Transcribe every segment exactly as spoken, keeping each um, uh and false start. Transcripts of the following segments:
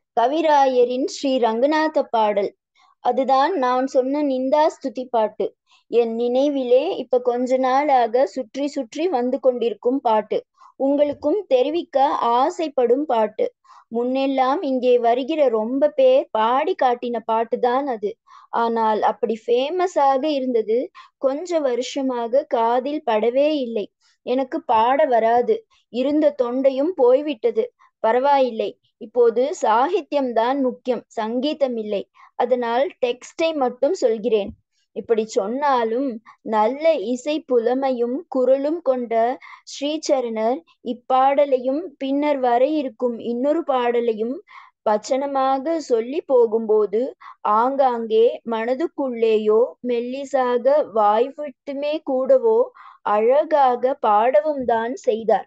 கவிராயரின் ஸ்ரீ ரங்கநாத பாடல். அதுதான் நான் சொன்ன நிந்தா ஸ்துதி பாட்டு. என் நினைவிலே இப்ப கொஞ்ச நாளாக சுற்றி சுற்றி வந்து கொண்டிருக்கும் பாட்டு. உங்களுக்கும் தெரிவிக்க ஆசைப்படும் பாட்டு. முன்னெல்லாம் இங்கே வருகிற ரொம்ப பேர் பாடி காட்டின பாட்டுதான் அது. ஆனால் அப்படி ஃபேமஸாக இருந்தது கொஞ்ச வருஷமாக காதில் படவே இல்லை. எனக்கு பாட வராது. இருந்த தொண்டையும் போய்விட்டது. பரவாயில்லை. இப்போது சாகித்யம்தான் முக்கியம், சங்கீதம் இல்லை. அதனால் டெக்ஸ்டை மட்டும் சொல்கிறேன். இப்படி சொன்னாலும் நல்ல இசை புலமையும் குரலும் கொண்ட ஸ்ரீசரணர் இப்பாடலையும் பின்னர் வர இருக்கும் இன்னொரு பாடலையும் வச்சனமாக சொல்லி போகும்போது ஆங்காங்கே மனதுக்குள்ளேயோ மெல்லிசாக வாய்விட்டுமே கூடவோ அழகாக பாடவும் தான் செய்தார்.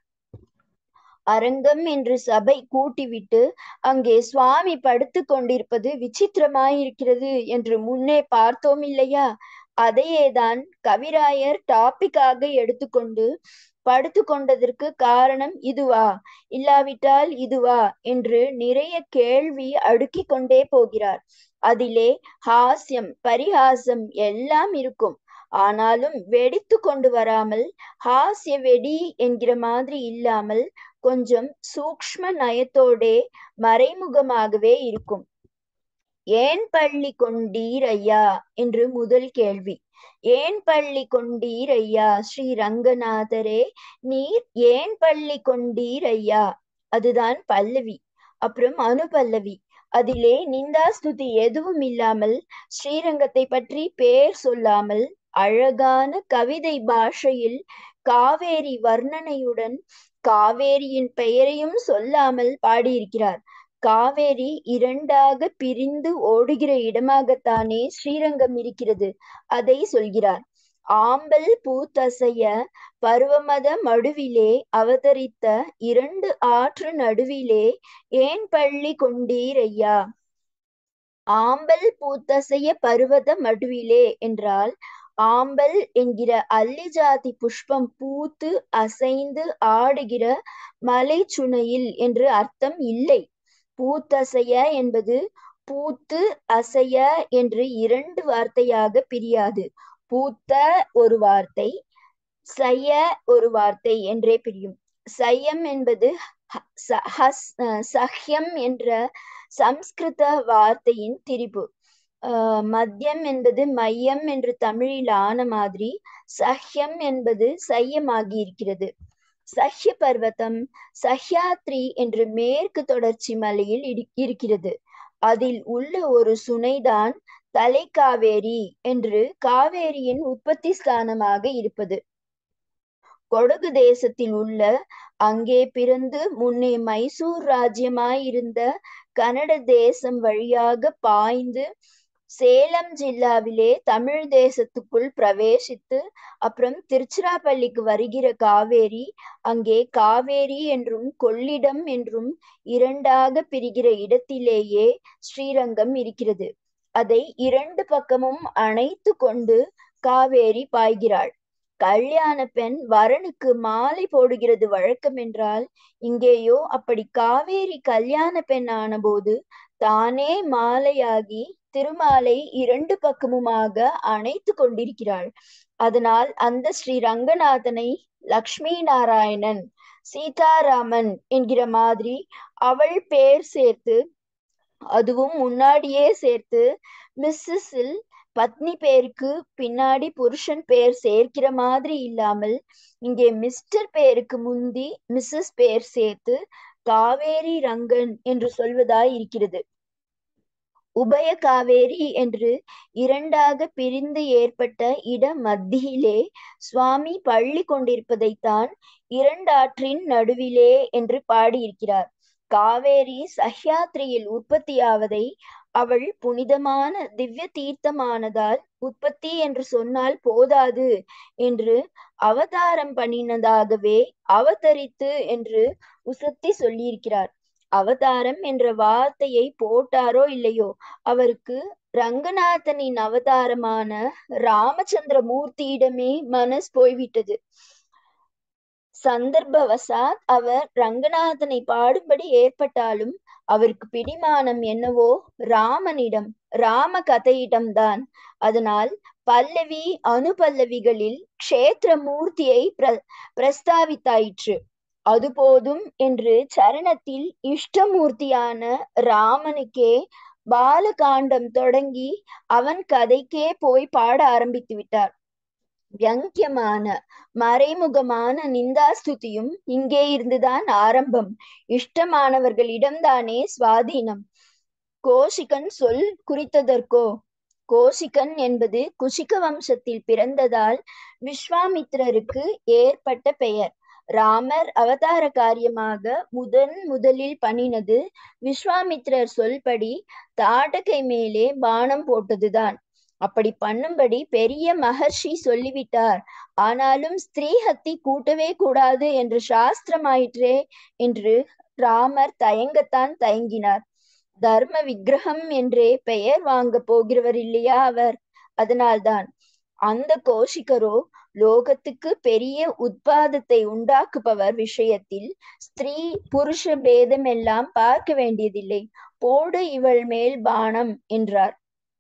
அரங்கம் என்று சபை கூட்டிவிட்டு அங்கே சுவாமி படுத்து கொண்டிருப்பது விசித்திரமாயிருக்கிறது என்று முன்னே பார்த்தோம் இல்லையா? அதையேதான் கவிராயர் டாபிக்காக எடுத்துக்கொண்டு படுத்து கொண்டதற்கு காரணம் இதுவா, இல்லாவிட்டால் இதுவா என்று நிறைய கேள்வி அடுக்கிக் கொண்டே போகிறார். அதிலே ஹாஸ்யம் பரிகாசம் எல்லாம் இருக்கும். ஆனாலும் வெடித்து கொண்டு வராமல், ஹாஸ்ய வெடி என்கிற மாதிரி இல்லாமல் கொஞ்சம் சூக்ஷ்ம நயத்தோடே மறைமுகமாகவே இருக்கும். ஏன் பள்ளி கொண்டீர் ஐயா என்று முதல் கேள்வி. ஏன் பள்ளி கொண்டீர் ஐயா ஸ்ரீ ரங்கநாதரே, நீர் ஏன் பள்ளி கொண்டீர் ஐயா? அதுதான் பல்லவி. அப்புறம் அனுபல்லவி. அதிலே நிந்தாஸ்துதி எதுவும் இல்லாமல், ஸ்ரீரங்கத்தை பற்றி பேர் சொல்லாமல், அழகான கவிதை பாஷையில் காவேரி வர்ணனையுடன் காவேரியின் பெயரையும் சொல்லாமல் பாடியிருக்கிறார். காவேரி இரண்டாக பிரிந்து ஓடுகிற இடமாகத்தானே ஸ்ரீரங்கம் இருக்கிறது. அதை சொல்கிறார். ஆம்பல் பூத்தசைய பருவமத மடுவிலே அவதரித்த இரண்டு ஆற்று நடுவிலே ஏன் பள்ளி கொண்டீர் ஐயா? ஆம்பல் பூத்தசைய பருவத மடுவிலே என்றால் ஆம்பல் என்கிற அல்லி ஜாதி புஷ்பம் பூத்து அசைந்து ஆடுகிற மலை சுனையில் என்று அர்த்தம் இல்லை. பூத்தசைய என்பது பூத்து அசைய என்று இரண்டு வார்த்தையாக பிரியாது. பூத்த ஒரு வார்த்தை, சைய ஒரு வார்த்தை என்றே பிரியும். சையம் என்பது சஹ்யம் என்ற சம்ஸ்கிருத வார்த்தையின் திரிபு. ஆஹ் மத்தியம் என்பது மையம் என்று தமிழில் ஆன மாதிரி சஹ்யம் என்பது சையமாகி இருக்கிறது. சஹ்ய பர்வதம் சஹ்யாத்ரி என்று மேற்கு தொடர்ச்சி மலையில் இருக்கிறது. அதில் உள்ள ஒரு சுனைதான் தலைக்காவேரி என்று காவேரியின் உற்பத்தி ஸ்தானமாக இருப்பது. கொடகு தேசத்தில் உள்ள, அங்கே பிறந்து முன்னே மைசூர் ராஜ்யமாயிருந்த கன்னட தேசம் வழியாக பாய்ந்து சேலம் ஜில்லாவிலே தமிழ் தேசத்துக்குள் பிரவேசித்து அப்புறம் திருச்சிராப்பள்ளிக்கு வருகிற காவேரி, அங்கே காவேரி என்றும் கொள்ளிடம் என்றும் இரண்டாக பிரிகிற இடத்திலேயே ஸ்ரீரங்கம் இருக்கிறது. அதை இரண்டு பக்கமும் அணைத்து கொண்டு காவேரி பாய்கிறாள். கல்யாண பெண் வரனுக்கு மாலை போடுகிறது வழக்கம் என்றால், இங்கேயோ அப்படி காவேரி கல்யாண பெண் ஆனபோது தானே மாலையாகி திருமாலை இரண்டு பக்கமுமாக அணைத்து கொண்டிருக்கிறாள். அதனால் அந்த ஸ்ரீ ரங்கநாதனை லக்ஷ்மி நாராயணன், சீதாராமன் என்கிற மாதிரி அவள் பேர் சேர்த்து, அதுவும் முன்னாடியே சேர்த்து மிஸ்ஸஸில் பத்னி பேருக்கு பின்னாடி புருஷன் பேர் சேர்க்கிற மாதிரி இல்லாமல், இங்கே மிஸ்டர் பேருக்கு முந்தி மிஸ்ஸஸ் பேர் சேர்த்து காவேரி ரங்கன் என்று சொல்வதாய் இருக்கிறது. உபய காவேரி என்று இரண்டாக பிரிந்து ஏற்பட்ட இட மத்தியிலே சுவாமி பள்ளி கொண்டிருப்பதைத்தான் இரண்டாற்றின் நடுவிலே என்று பாடியிருக்கிறார். காவேரி சஹ்யாத்ரியில் உற்பத்தியாவதை அவள் புனிதமான திவ்ய தீர்த்தமானதால் உற்பத்தி என்று சொன்னால் போதாது என்று அவதாரம் பண்ணினதாகவே அவதரித்து என்று உசத்தி சொல்லியிருக்கிறார். அவதாரம் என்ற வார்த்தையை போட்டாரோ இல்லையோ, அவருக்கு ரங்கநாதனின் அவதாரமான ராமச்சந்திர மூர்த்தியிடமே மனஸ் போய்விட்டது. சந்தர்ப்பவசாத் அவர் ரங்கநாதனை பாடும்படி ஏற்பட்டாலும் அவருக்கு பிடிமானம் என்னவோ ராமனிடம், ராம கதையிடம்தான். அதனால் பல்லவி அனுபல்லவிகளில் க்ஷேத்திர மூர்த்தியை பிர பிரஸ்தாவித்தாயிற்று. அது போதும் என்று சரணத்தில் இஷ்டமூர்த்தியான ராமனுக்கே பாலகாண்டம் தொடங்கி அவன் கதைக்கே போய் பாட ஆரம்பித்து விட்டார். வியங்கியமான மறைமுகமான நிந்தாஸ்துதியும் இங்கே இருந்துதான் ஆரம்பம். இஷ்டமானவர்களிடம்தானே சுவாதீனம். கோஷிகன் சொல் குறித்ததற்கோ? கோஷிகன் என்பது குஷிக வம்சத்தில் பிறந்ததால் விஸ்வாமித்திரருக்கு ஏற்பட்ட பெயர். ராமர் அவதார காரியமாக முதன் முதலில் பண்ணினது விஸ்வாமித்திரர் சொல்படி தாடகை மேலே பானம் போட்டதுதான். அப்படி பண்ணும்படி பெரிய மகர்ஷி சொல்லிவிட்டார். ஆனாலும் ஸ்திரீ ஹத்தி கூட்டவே கூடாது என்று சாஸ்திரமாயிற்றே என்று ராமர் தயங்கத்தான் தயங்கினார். தர்ம விக்கிரகம் என்றே பெயர் வாங்க போகிறவர் இல்லையா அவர். அதனால்தான். அந்த கோஷிகரோ லோகத்துக்கு பெரிய உத்பாதத்தை உண்டாக்குபவர் விஷயத்தில் ஸ்திரீ புருஷ பேதம் எல்லாம் பார்க்க வேண்டியதில்லை. போடு இவள் மேல் பானம் என்றார்.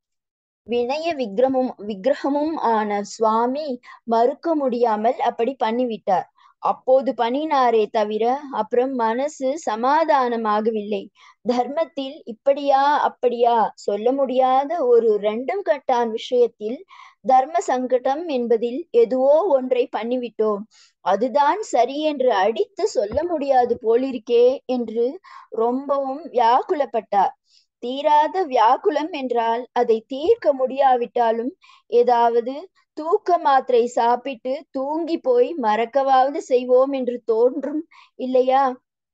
வினய விக்கிரமும் விக்கிரகமும் ஆன சுவாமி மறுக்க முடியாமல் அப்படி பண்ணிவிட்டார். அப்போது பண்ணினாரே தவிர அப்புறம் மனசு சமாதானமாகவில்லை. தர்மத்தில் இப்படியா அப்படியா சொல்ல முடியாத ஒரு ரெண்டும் கட்டான் விஷயத்தில் தர்ம சங்கடம் என்பதில் எதுவோ ஒன்றை பண்ணிவிட்டோம், அதுதான் சரி என்று அடித்து சொல்ல முடியாது போலிருக்கே என்று ரொம்பவும் வியாக்குலப்பட்டார். தீராத வியாக்குலம் என்றால் அதை தீர்க்க முடியாவிட்டாலும் ஏதாவது தூக்க மாத்திரை சாப்பிட்டு தூங்கி போய் மறக்கவாவது செய்வோம் என்று தோன்றும் இல்லையா?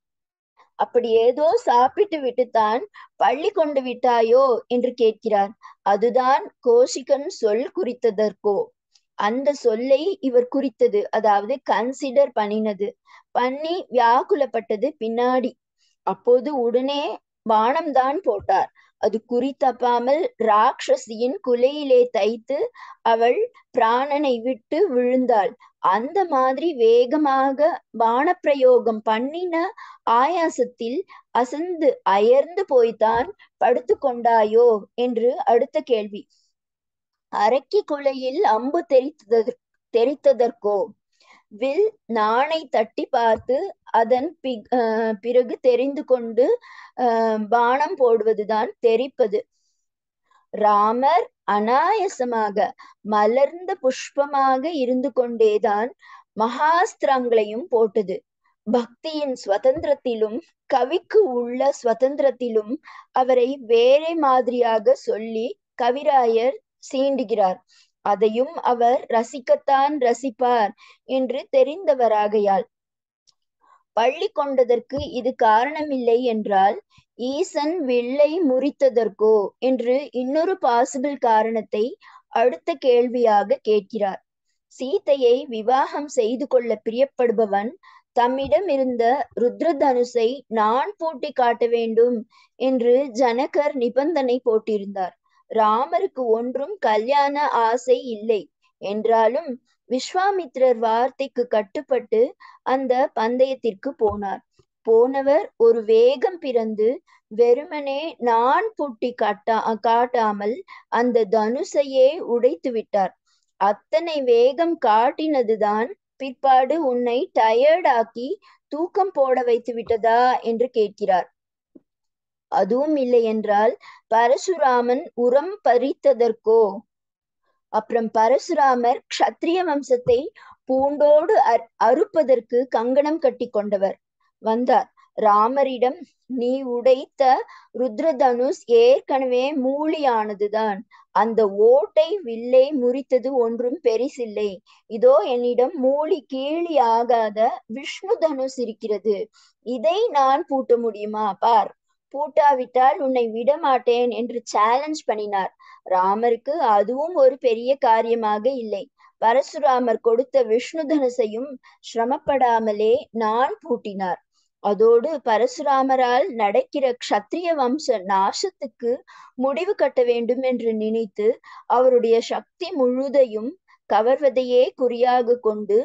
அப்படி ஏதோ சாப்பிட்டு விட்டுத்தான் பள்ளி கொண்டு விட்டாயோ என்று கேட்கிறார். அதுதான் கோஷிகன் சொல் குறித்ததற்கோ? அந்த சொல்லை இவர் குறித்தது, அதாவது கன்சிடர் பண்ணினது. பண்ணி வியாக்குலப்பட்டது பின்னாடி. அப்போது உடனே பானம்தான் போட்டார். அது குறித்தப்பாமல் ராட்சசியின் குலையிலே தைத்து அவள் பிராணனை விட்டு விழுந்தாள். அந்த மாதிரி வேகமாக பானப்பிரயோகம் பண்ணின ஆயாசத்தில் அசந்து அயர்ந்து போய்தான் படுத்து கொண்டாயோ என்று அடுத்த கேள்வி. அரக்கி குலையில் அம்பு தெரித்ததற் தெரித்ததற்கோ? வில் நாணை தட்டி பார்த்து அதன் பி பிறகு தெரிந்து கொண்டு அஹ் பானம் போடுவதுதான் தெரிப்பது. ராமர் அனாயசமாக மலர்ந்த புஷ்பமாக இருந்து கொண்டேதான் மகாஸ்திரங்களையும் போட்டது. பக்தியின் சுதந்திரத்திலும் கவிக்கு உள்ள சுதந்திரத்திலும் அவரை வேறே மாதிரியாக சொல்லி கவிராயர் சீண்டுகிறார். அதையும் அவர் ரசிக்கத்தான் ரசிப்பார் என்று தெரிந்தவராகையால். பள்ளி கொண்டதற்கு இது காரணமில்லை என்றால் ஈசன் வில்லை முறித்ததற்கோ என்று இன்னொரு பாசிபிள் காரணத்தை அடுத்த கேள்வியாக கேட்கிறார். சீதையை விவாகம் செய்து கொள்ள பிரியப்படுபவன் தம்மிடம் இருந்த ருத்ரதனுசை நான் பூட்டி காட்ட வேண்டும் என்று ஜனகர் நிபந்தனை போட்டிருந்தார். ராமருக்கு ஒன்றும் கல்யாண ஆசை இல்லை என்றாலும் விஸ்வாமித்திரர் வார்த்தைக்கு கட்டுப்பட்டு அந்த பந்தயத்திற்கு போனார். போனவர் ஒரு வேகம் பிறந்து வெறுமனே நான் பூட்டி காட்டா காட்டாமல் அந்த தனுசையே உடைத்து விட்டார். அத்தனை வேகம் காட்டினதுதான் பிற்பாடு உன்னை டயர்ட் ஆக்கி தூக்கம் போட வைத்து விட்டதா என்று கேட்கிறார். அதுவும் இல்லை என்றால் பரசுராமன் உரம் பறித்ததற்கோ? அப்புறம் பரசுராமர் க்ஷத்ரிய வம்சத்தை பூண்டோடு அறுப்பதற்கு கங்கணம் கட்டி கொண்டவர் வந்தார். ராமரிடம் நீ உடைத்த ருத்ரதனுஷ் ஏற்கனவே மூலியானதுதான், அந்த ஓட்டை வில்லை முறித்தது ஒன்றும் பெரிசில்லை. இதோ என்னிடம் மூலி கீழி ஆகாத விஷ்ணு தனுஷ் இருக்கிறது, இதை நான் பூட்ட முடியுமா பார், பூட்டாவிட்டால் உன்னை விட மாட்டேன் என்று சேலஞ்ச் பண்ணினார். ராமருக்கு அதுவும் ஒரு பெரிய காரியமாக இல்லை. பரசுராமர் கொடுத்த விஷ்ணு தனுசையும் சிரமப்படாமலே நான் பூட்டினார். அதோடு பரசுராமரால் நடக்கிற க்ஷத்ரிய வம்ச நாசத்துக்கு முடிவு கட்ட வேண்டும் என்று நினைத்து அவருடைய சக்தி முழுதையும் கவர்வதையே குறியாக கொண்டு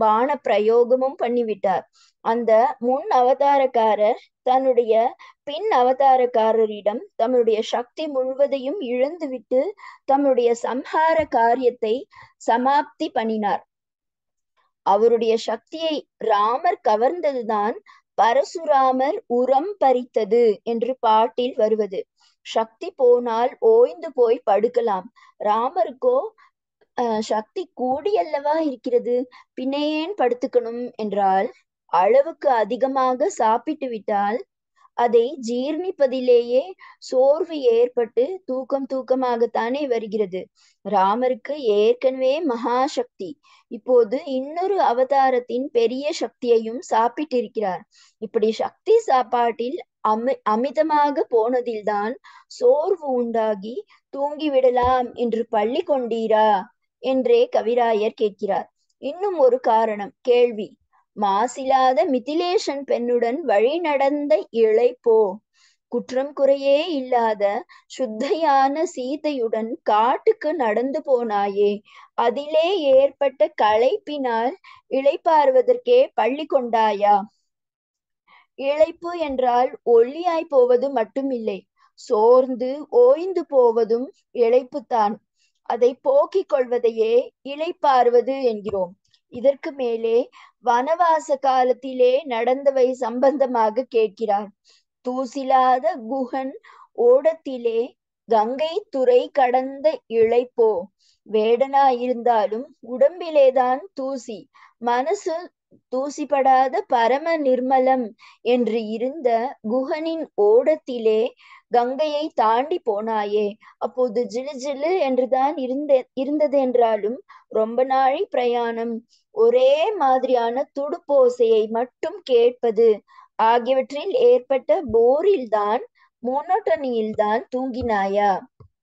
பான பிரயோகமும் பண்ணிவிட்டார். அந்த முன் அவதாரக்காரர் தன்னுடைய பின் அவதாரக்காரரிடம் தம்முடைய சக்தி முழுவதையும் இழந்துவிட்டு தம்முடைய சம்ஹார காரியத்தை சமாப்தி பண்ணினார். அவருடைய சக்தியை ராமர் கவர்ந்ததுதான் பரசுராமர் உரம் பறித்தது என்று பாட்டில் வருவது. சக்தி போனால் ஓய்ந்து போய் படுக்கலாம். ராமருக்கோ அஹ் சக்தி கூடியல்லவா இருக்கிறது, பின்னேன் படுத்துக்கணும் என்றால் அளவுக்கு அதிகமாக சாப்பிட்டு விட்டால் அதை ஜீர்ணிப்பதிலேயே சோர்வு ஏற்பட்டு தூக்கம் தூக்கமாகத்தானே வருகிறது. ராமருக்கு ஏற்கனவே மகாசக்தி, இப்போது இன்னொரு அவதாரத்தின் பெரிய சக்தியையும் சாப்பிட்டிருக்கிறார். இப்படி சக்தி சாப்பாட்டில் அமி அமிதமாக போனதில்தான் சோர்வு உண்டாகி தூங்கிவிடலாம் என்று பள்ளி கொண்டீரா என்றே கவிராயர் கேட்கிறார். இன்னும் ஒரு காரணம். கேள்வி: மாசில்லாத மிதிலேஷன் பெண்ணுடன் வழி நடந்த இளைப்போ, குற்றம் குறையே இல்லாத சுத்தையான சீதையுடன் காட்டுக்கு நடந்து போனாயே, அதிலே ஏற்பட்ட களைப்பினால் இளைப்பாறுவதற்கே பள்ளி கொண்டாயா? இளைப்பு என்றால் ஒல்லியாய் போவது மட்டுமில்லை, சோர்ந்து ஓய்ந்து போவதும் இளைப்புத்தான். அதை போக்கிக் கொள்வதையே இளைப்பாறுவது என்கிறோம். இதற்கு மேலே வனவாச காலத்திலே நடந்தவை சம்பந்தமாக கேட்கிறார். தூசிலாத குகன் ஓடத்திலே கங்கை துறை கடந்த இளைப்போ, வேடனாயிருந்தாலும் உடம்பிலேதான் தூசி, மனசு தூசிப்படாத பரம நிர்மலம் என்று இருந்த குகனின் ஓடத்திலே கங்கையை தாண்டி போனாயே, அப்போது ஜிலு ஜிலு என்றுதான் இருந்த இருந்தது என்றாலும் ரொம்ப நாளை பிரயாணம், ஒரே மாதிரியான துடுப்போசையை மட்டும் கேட்பது ஆகியவற்றில் ஏற்பட்ட போரில்தான், மோனோட்டனியில்தான் தூங்கினாயா?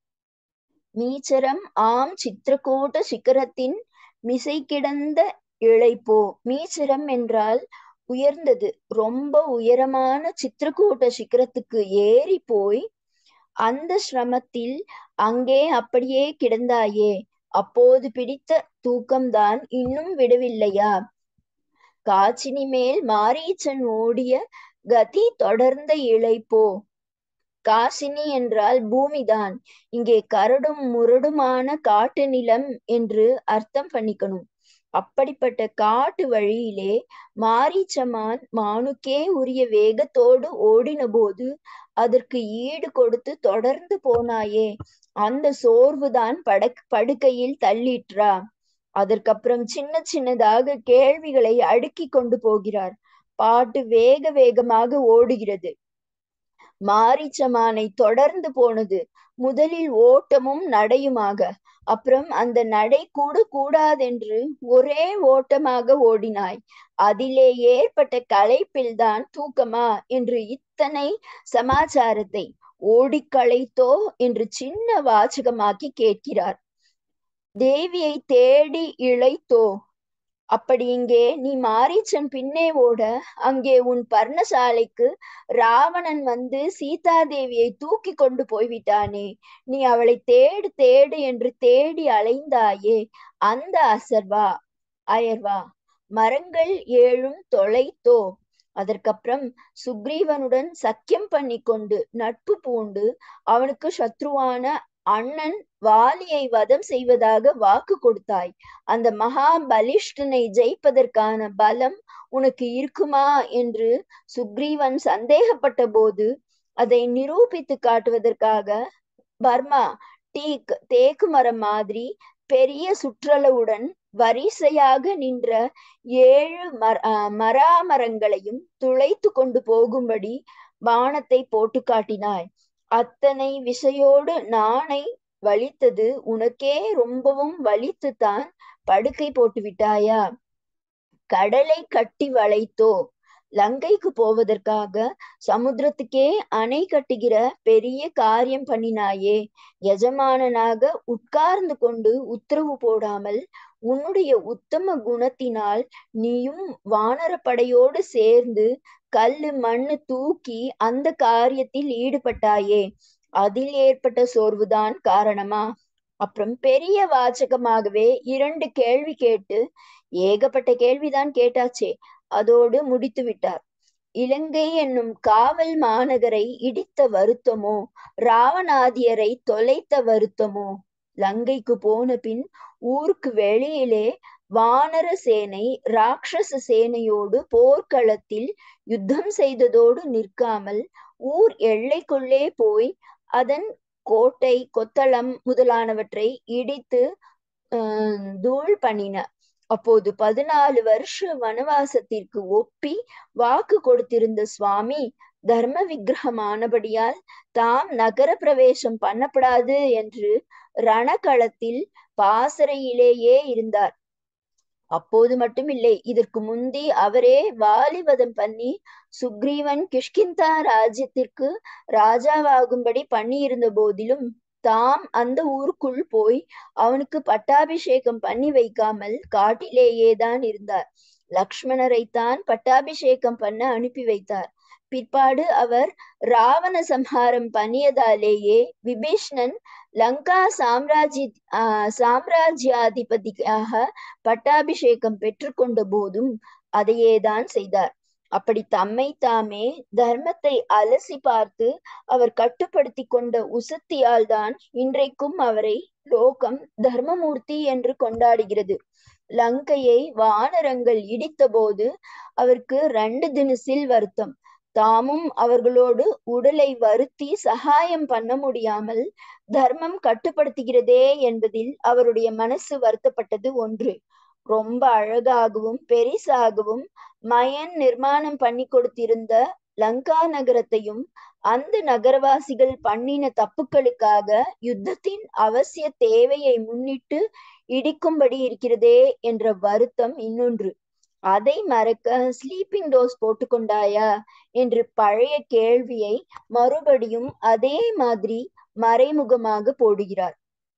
மீச்சரம் ஆம் சித்திரக்கூட்ட சிகரத்தின் மிசை கிடந்த இளைப்போ. மீச்சரம் என்றால் உயர்ந்தது. ரொம்ப உயரமான சித்திரக்கூட்ட சிகரத்துக்கு ஏறி போய் அந்த சிரமத்தில் அங்கே அப்படியே கிடந்தாயே, அப்போது பிடித்த தூக்கம்தான் இன்னும் விடவில்லையா? காச்சினி மேல் மாரீச்சன் ஓடிய கதி தொடர்ந்த இளைப்போ. காசினி என்றால் பூமிதான். இங்கே கரடும் முரடுமான காட்டு நிலம் என்று அர்த்தம் பண்ணிக்கணும். அப்படிப்பட்ட காட்டு வழியிலே மாரீச்சமான் மானுக்கே உரிய வேகத்தோடு ஓடின போது அதற்கு ஈடு கொடுத்து தொடர்ந்து போனாயே, அந்த சோர்வுதான் படக் படுக்கையில் தள்ளிற்றா? அதற்கப்புறம் சின்ன சின்னதாக கேள்விகளை அடுக்கி கொண்டு போகிறார். பாட்டு வேக வேகமாக ஓடுகிறது. மாரீச்சமானை தொடர்ந்து போனது. முதலில் ஓட்டமும் நடையுமாக, அப்புறம் அந்த நடை கூட கூடாதென்று ஒரே ஓட்டமாக ஓடினாய். அதிலே ஏற்பட்ட களைப்பில்தான் தூக்கமா என்று இத்தனை சமாச்சாரத்தை ஓடிக்களைத்தோ என்று சின்ன வாசகமாக்கி கேட்கிறார். தேவியை தேடி இளைத்தோ. அப்படி இங்கே நீ மாரீச்சன் பின்னே ஓட, அங்கே உன் பர்ணசாலைக்கு ராவணன் வந்து சீதாதேவியை தூக்கி கொண்டு போய்விட்டானே, நீ அவளை தேடு தேடு என்று தேடி அலைந்தாயே, அந்த அசர்வா அயர்வா? மரங்கள் ஏழும் தொலைத்தோ. அதற்கப்புறம் சுக்ரீவனுடன் சக்கியம் பண்ணி கொண்டு நட்பு பூண்டு அவனுக்கு சத்ருவான அண்ணன் வாலியை வதம் செய்வதாக வாக்கு கொடுத்தாய். அந்த மகா பலிஷ்டனை ஜெயிப்பதற்கான பலம் உனக்கு இருக்குமா என்று சுக்ரீவன் சந்தேகப்பட்ட போது அதை நிரூபித்து காட்டுவதற்காக பர்மா டீக் தேக்கு மரம் மாதிரி பெரிய சுற்றளவுடன் வரிசையாக நின்ற ஏழு மர மராமரங்களையும் துளைத்து கொண்டு போகும்படி பானத்தை போட்டு காட்டினாய். அத்தனை விசையோடு நானை வலித்தது உனக்கே ரொம்பவும் வலித்துத்தான் படுக்கை போட்டு விட்டாயா? கடலை கட்டி வளைத்தோ. லங்கைக்கு போவதற்காக சமுத்திரத்துக்கே அணை கட்டுகிற பெரிய காரியம் பண்ணினாயே. எஜமானனாக உட்கார்ந்து கொண்டு உத்தரவு போடாமல் உன்னுடைய உத்தம குணத்தினால் நீயும் வானரப்படையோடு சேர்ந்து கல்லு மண்ணு தூக்கி அந்த காரியத்தில் ஈடுபட்டாயே, அதில் ஏற்பட்ட சோர்வுதான் காரணமா? அப்புறம் பெரிய வாச்சகமாகவே இரண்டு கேள்வி கேட்டு, ஏகப்பட்ட கேள்விதான் கேட்டாச்சே, அதோடு முடித்து விட்டார். இலங்கை என்னும் காவல் மாநகரை இடித்த வருத்தமோ, ராவணாதியரை தொலைத்த வருத்தமோ, லங்கைக்கு போன பின் ஊருக்கு வெளியிலே வானர சேனை ராட்சச சேனையோடு போர்க்களத்தில் யுத்தம் செய்ததோடு நிற்காமல் ஊர் எல்லைக்குள்ளே போய் அதன் கோட்டை கொத்தளம் முதலானவற்றை இடித்து தூள் பண்ணின. அப்போது பதினாலு வருஷ வனவாசத்திற்கு ஒப்பி வாக்கு கொடுத்திருந்த சுவாமி தர்ம விக்கிரகமானபடியால் தாம் நகர பிரவேசம் பண்ணப்படாது என்று ரணகளத்தில் பாசறையிலேயே இருந்தார். அப்போது மட்டுமில்லை, இதற்கு முந்தி அவரே வாலிவதம் பண்ணி சுக்ரீவன் கிஷ்கிந்தா ராஜ்யத்திற்கு ராஜாவாகும்படி பண்ணியிருந்த போதிலும் தாம் அந்த ஊருக்குள் போய் அவனுக்கு பட்டாபிஷேகம் பண்ணி வைக்காமல் காட்டிலேயேதான் இருந்தார். லக்ஷ்மணரைத்தான் பட்டாபிஷேகம் பண்ண அனுப்பி வைத்தார். பிற்பாடு அவர் ராவண சம்ஹாரம் பண்ணியதாலேயே விபீஷ்ணன் லங்கா சாம்ராஜ்ய ஆஹ் சாம்ராஜ்யாதிபதியாக பட்டாபிஷேகம் பெற்றுக்கொண்ட போதும் அதையேதான் செய்தார். அப்படி தம்மை தாமே தர்மத்தை அலசி பார்த்து அவர் கட்டுப்படுத்தி கொண்ட உசத்தியால் தான் இன்றைக்கும் அவரை லோகம் தர்மமூர்த்தி என்று கொண்டாடுகிறது. லங்கையை வானரங்கள் இடித்த போது அவருக்கு ரெண்டு தினசில் வருத்தம். தாமும் அவர்களோடு உடலை வருத்தி சகாயம் பண்ண முடியாமல் தர்மம் கட்டுப்படுத்துகிறதே என்பதில் அவருடைய மனசு வருத்தப்பட்டது ஒன்று. ரொம்ப அழகாகவும் பெரிசாகவும் மயன் நிர்மாணம் பண்ணி கொடுத்திருந்த லங்கா நகரத்தையும் அந்த நகரவாசிகள் பண்ணின தப்புக்களுக்காக யுத்தத்தின் அவசிய தேவையை முன்னிட்டு இடிக்கும்படி இருக்கிறதே என்ற வருத்தம் இன்னொன்று. அதை மறக்க ஸ்லீப்பிங் டோஸ் போட்டுக்கொண்டாயா என்று பழைய கேள்வியை மறுபடியும் அதே மாதிரி மறைமுகமாக போடுகிறார்.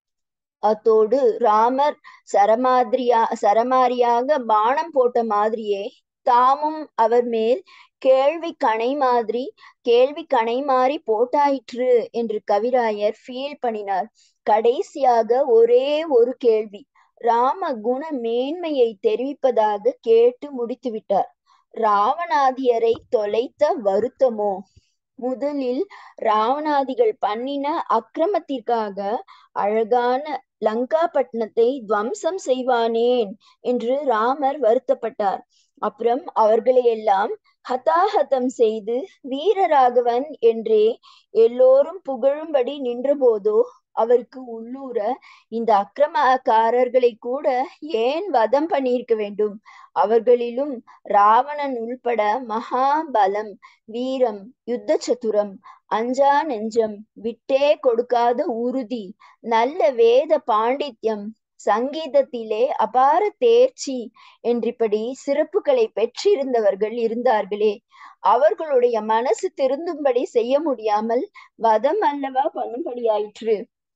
அத்தோடு ராமர் சரமாதிரியா சரமாரியாக பானம் போட்ட மாதிரியே தாமும் அவர் மேல் கேள்வி கணை மாதிரி கேள்வி கணை மாறி போட்டாயிற்று என்று கவிராயர் ஃபீல் பண்ணினார். கடைசியாக ஒரே ஒரு கேள்வி ராம குண மேன்மையை தெரிவிப்பதாக கேட்டு முடித்து விட்டார். ராவணாதியரை தொலைத்த வருத்தமோ? முதலில் ராவணாதிகள் பண்ணின அக்கிரமத்திற்காக அழகான லங்காபட்டினத்தை துவம்சம் செய்வானேன் என்று ராமர் வருத்தப்பட்டார். அப்புறம் அவர்களை எல்லாம் ஹதாஹதம் செய்து வீரராகவன் என்றே எல்லோரும் புகழும்படி நின்றபோதோ அவருக்கு உள்ளூர இந்த அக்கிரமக்காரர்களை கூட ஏன் வதம் பண்ணியிருக்க வேண்டும்? அவர்களிலும் ராவணன் உள்பட மகாபலம், வீரம், யுத்த சத்துரம், அஞ்சா நெஞ்சம், விட்டே கொடுக்காத உறுதி, நல்ல வேத பாண்டித்யம், சங்கீதத்திலே அபார தேர்ச்சி என்றிப்படி சிறப்புகளை பெற்றிருந்தவர்கள் இருந்தார்களே, அவர்களுடைய மனசு திருந்தும்படி செய்ய முடியாமல் வதம் அல்லவா பண்ணும்படியாயிற்று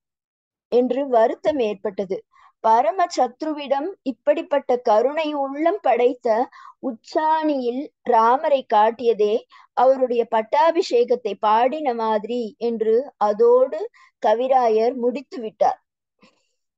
என்று வருத்தம் ஏற்பட்டது. பரம சத்ருவிடம் இப்படிப்பட்ட கருணை உள்ளம் படைத்த உச்சாணியில் ராமரை காட்டியதே அவருடைய பட்டாபிஷேகத்தை பாடின மாதிரி என்று அதோடு கவிராயர் முடித்து விட்டார்.